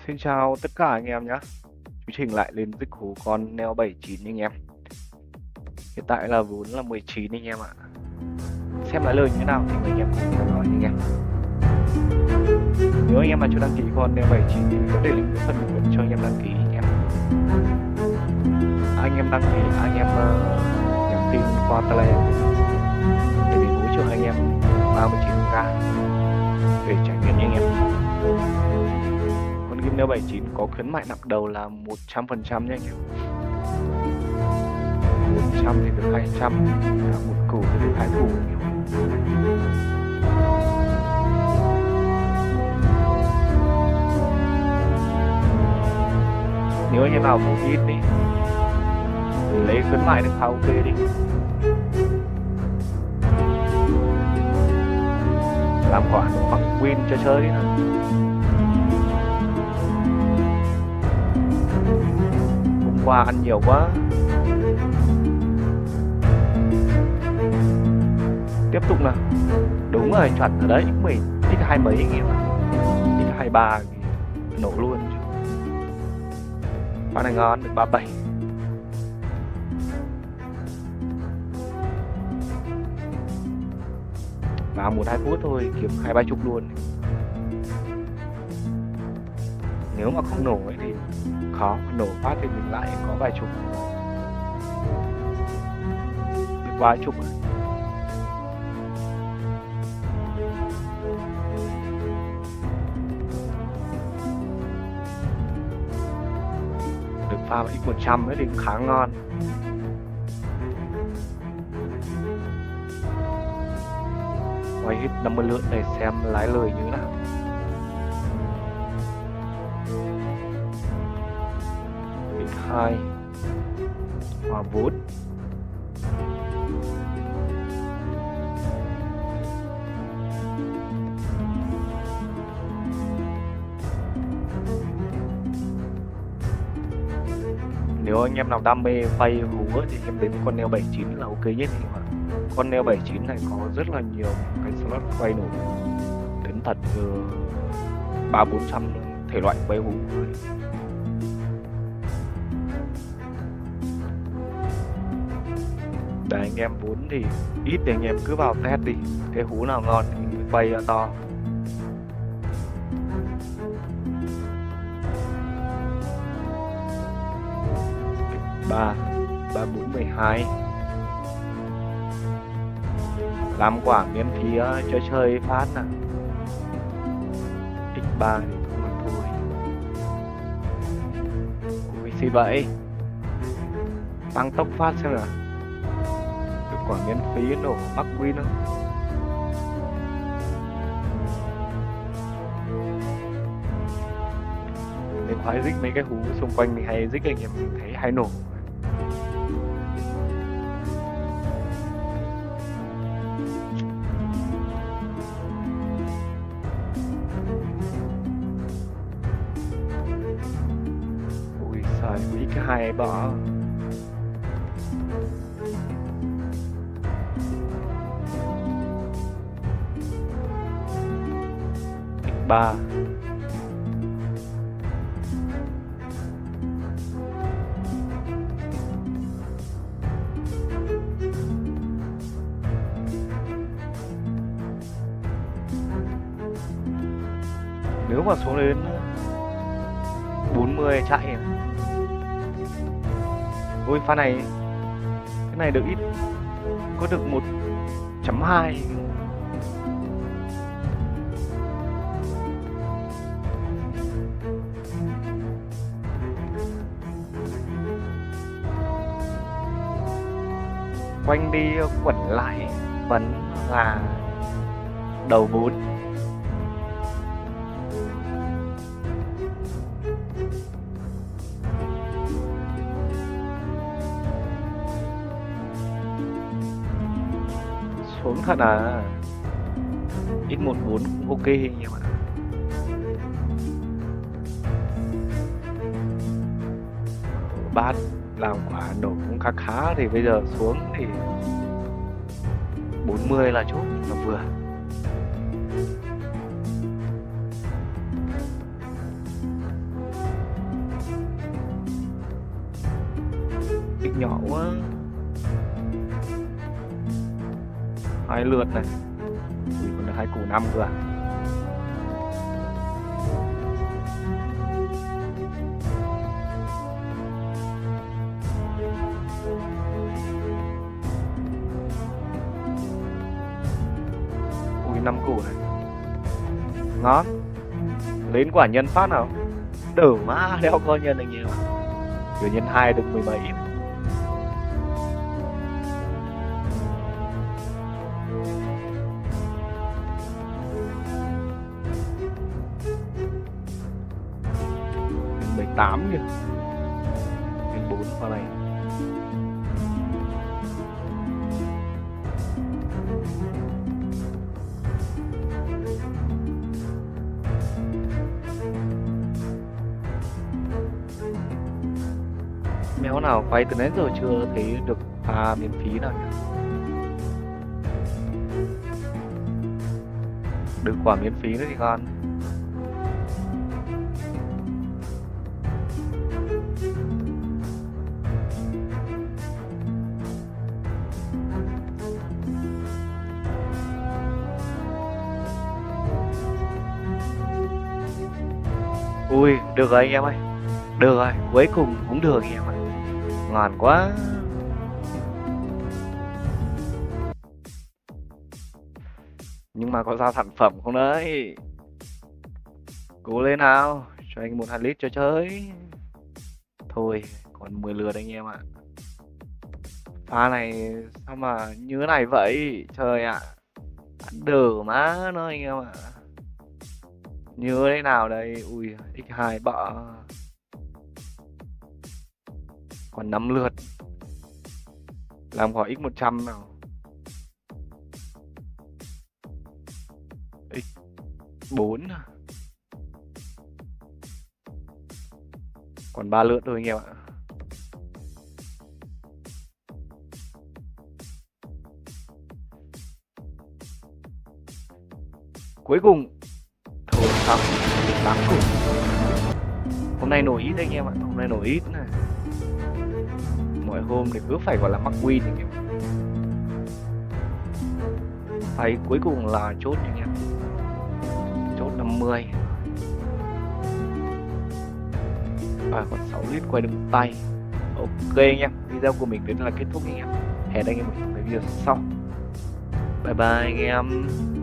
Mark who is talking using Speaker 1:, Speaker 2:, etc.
Speaker 1: Xin chào tất cả anh em nhé. Chú Trình lại lên dịch hú con Neo 79 anh em. Hiện tại là vốn là 19 anh em ạ. Xem lại lời như thế nào thì mời anh em cùng theo dõi anh em. Nếu anh em mà chưa đăng ký con Neo 79 thì có để link phần bình luận cho anh em đăng ký anh em. Anh em đăng ký, anh em nhắn tin qua Telegram để mình hỗ trợ anh em 39k để trải nghiệm anh em. Con game Neo 79 có khuyến mại nặng đầu là 100% nhé anh em. 100 thì được 200, một củ thì được 2 củ. Nếu anh em nào vốn ít đi thì lấy khuyến mại được khá ok đi. Làm quả khoảng win cho chơi đi nào. Hôm qua ăn nhiều quá. Tiếp tục nào. Đúng rồi, chuẩn ở đấy, mình x2 mấy anh em ạ. x23 thì nổ luôn chứ. Con này ngon, được 37. Vào 1-2 phút thôi, kiếm 2-3 chục luôn. Nếu mà không nổ ấy thì khó, nổ phát thì mình lại có vài chục. Được vài chục rồi. Được pha x100 ấy thì khá ngon. Quay hết 50 lượt để xem lái lời như thế nào. X2 hòa vốn. Nếu anh em nào đam mê phay hú thì em đến con Neo 79 là ok nhất anh em ạ. Con Neo 79 này có rất là nhiều cái slot quay nổ đến thật 300-400 thể loại quay hú. Để anh em vốn thì ít thì anh em cứ vào test đi, cái hú nào ngon thì mình quay to. Ba 3412 làm quả miễn phí cho chơi phát nè. X3 thì thôi. Ui gì vậy? Tăng tốc phát xem nào. Được quả miễn phí nổ mắc win không? Mình khoái dích mấy cái hú xung quanh mình hay dích anh em thấy hay nổ. Ui trời, x2 bỏ. X3 nếu mà xuống đến 40 chạy. Ôi pha này, cái này được ít, có được 1.2. Quanh đi quẩn lại vẫn là đầu 4. Xuống thật à. X14 cũng ok anh em ạ. Bát làm quả nổ cũng khá khá thì bây giờ xuống thì 40 là chốt là vừa. nhỏ quá. 2 lượt này. Ui, còn được 2 củ 5 cơ à. Ui, 5 củ này. Ngon. Lên quả nhân phát nào. Đỡ má đeo coi nhân anh em ạ. Kiểu nhân 2 được 17. Nhân 18 kìa. Nhân 4 qua này. Méo nào quay từ nãy giờ chưa thấy được pha miễn phí nào nhỉ? Được quả miễn phí nữa thì con. Ui, được rồi anh em ơi. Được rồi, cuối cùng cũng được anh em ạ. Ngon quá. Nhưng mà có ra sản phẩm không đấy? Cố lên nào, cho anh 1-2 lít cho chơi. Thôi, còn 10 lượt anh em ạ. Pha này sao mà như thế này vậy? Trời ạ. Đỡ má nó anh em ạ. Như thế nào đây? Ui, x2 bợ. Còn 5 lượt. Làm khỏi x100 nào. X4 à? Còn 3 lượt thôi anh em ạ. Cuối cùng. Thôi xong. 8 củ. Hôm nay nổi ít anh em ạ. Hôm nay nổi ít này. Mọi hôm thì cứ phải gọi là mắc win anh em. Phải cuối cùng là chốt anh em. Chốt 50. Còn 6 lít quay được tay. Ok anh em, video của mình đến là kết thúc anh em. Hẹn anh em ở cái video sau. Bye bye anh em.